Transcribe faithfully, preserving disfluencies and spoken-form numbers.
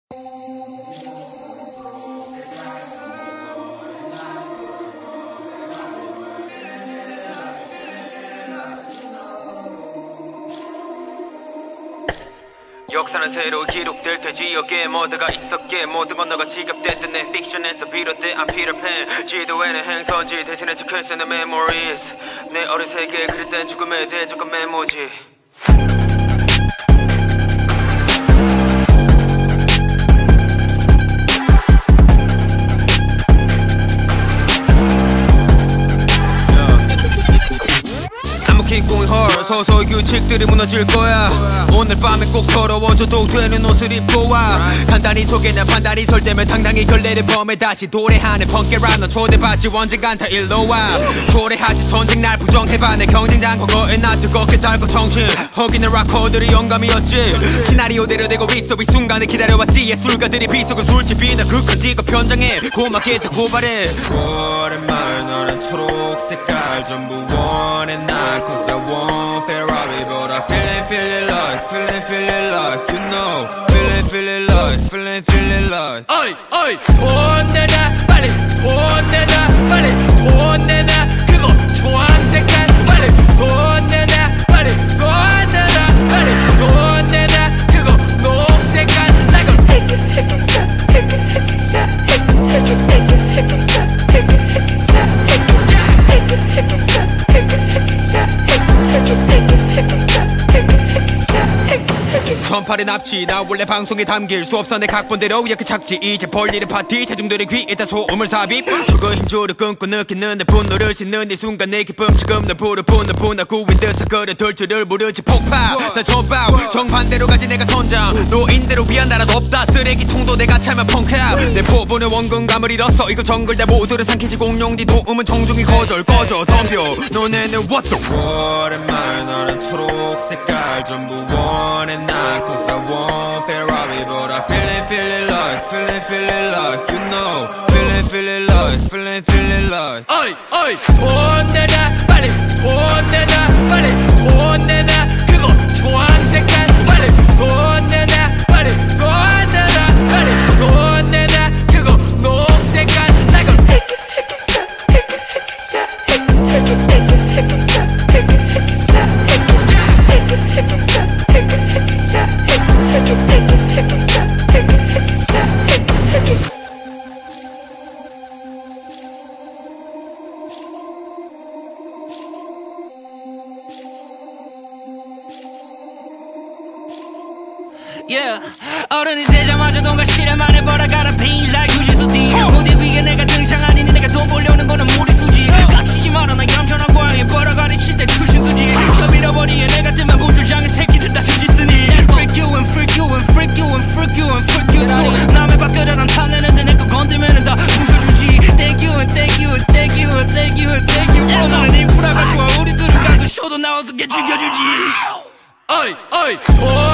역사는 새로 기록될 테지. 여기에 모두가 있었기에 모든 건너가 지갑된 듯 내 픽션에서 비롯돼 I'm Peter Pan. 지도에는 행선지 대신에 적혀있어 내 memories. 내 어린 세계에 그릴 땐 죽음에 대해 적은 메모지. 서서히 규칙들이 무너질 거야. 오늘 밤에 꼭 더러워져도 되는 옷을 입고 와. 간단히 소개나 판단이 설대면 당당히 결례를 범해 다시 도래하는 펑케라. 넌 초대받지 언젠간 다 일로 와. 초래하지 전쟁 날 부정해봐. 내 경쟁장 과거에 나 뜨겁게 달고 정신 허기는 락커들이 영감이었지. 시나리오대로 되고 있어 이 순간을 기다려왔지. 예술가들이 비속은 술집이나 극한 직업 현장에 고맙게 다 고발해. 오랜만에 너는 초록 색깔 전부 원해 난 cause I want Ferrari but I feelin' feelin' like feelin' feelin' like you know feelin' feelin' like feelin' feelin' like 어이 어이 돈 내놔 빨리 돈 내놔 빨리 돈 내놔 그거 주황색깔 빨리 돈 내놔 빨리 돈 내놔 빨리 돈 내놔 그거 녹색깔 나 이거 take it take it take it take it take it take it take it take it take it take it 전파의 납치 나 원래 방송에 담길 수 없어 내 각본대로 이렇게 착지. 이제 벌리는 파티 대중들의 귀에다 소음을 삽입. 그거 힘줄을 끊고 느끼는 내 분노를 씻는 이 순간 내 기쁨 지금 날 부르부는 분하고 윈드 사거리 들 줄을 모르지 폭파. 다 전방 정반대로 가지 내가 선장. 노인대로 위한 나라도 없다. 쓰레기통도 내가 차면 펑크야. 내 포부는 원근감을 잃었어. 이거 정글 내 모두를 삼키지 공룡 네 도움은 정중히 거절 꺼져 덤벼. 너네는 what the fuck. 오랜만에 너는 초록 색깔 전부 원해 난 cause I want Ferrari but I feelin' feelin' like feelin' feelin' like you know feelin' feelin' like feelin' feelin' like 어이 어이 돈 내놔 빨리 돈 내놔 빨리 돈 내놔 그거 주황색깔 빨리 돈 내놔 빨리 돈 내놔 빨리 돈 내놔 그거 녹색깔 나 이거 take it take it take it take it take it take it take it take it take it take it take it take it Yeah, 어른이 되자마자 돈과 실험만에 벌어가는 pain like 유지수 D. 무대 위에 내가 등장하니 내가 돈 벌려는 거는 무리수지. 깝치지 마라 나 얌전한 고양이 벌어가리 칠때 출신수지. 저 밀어버리에 내가 뜨면 분줄장의 새끼들 다 숨짓으니 Freak you and freak you and freak you and freak you and freak you too. 남의 밖으로 난 탐내는데 내 거 건들면은 다 부셔주지. Thank you and thank you and thank you and thank you and thank you. bro 나는 인프라가 좋아. 우리들은 가도 쇼도 나와서 걔 죽여주지. 어이 어이